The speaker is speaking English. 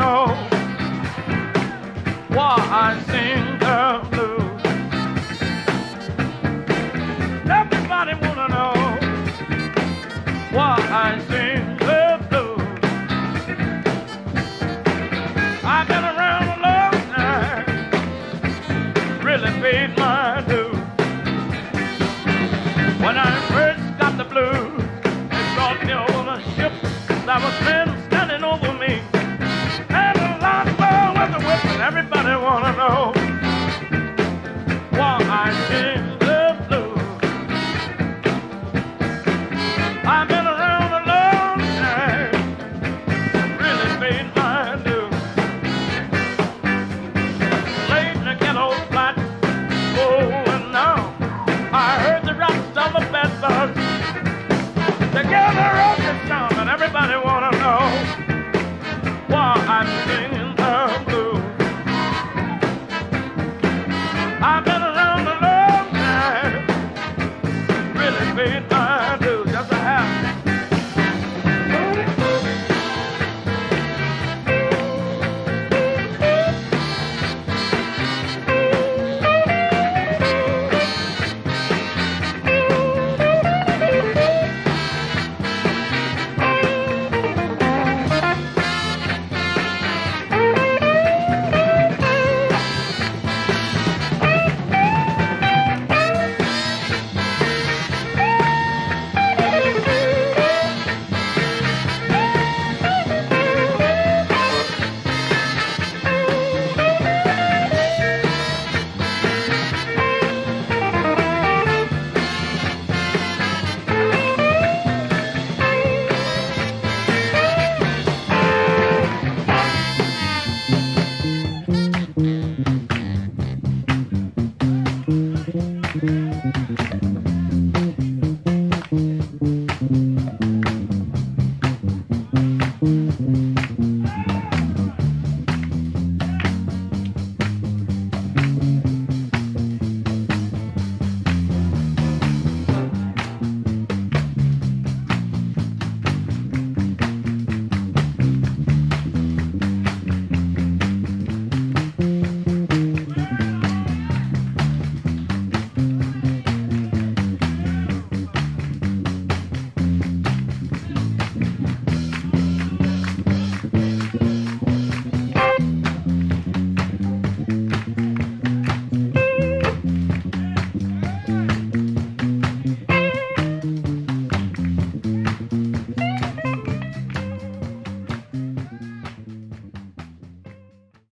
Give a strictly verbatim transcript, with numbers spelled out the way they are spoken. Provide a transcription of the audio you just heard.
know why I sing the blues. Everybody wanna know why I sing the blues. I've been around a long time, really paid my dues. When I first got the blues, they brought me on a ship that was meant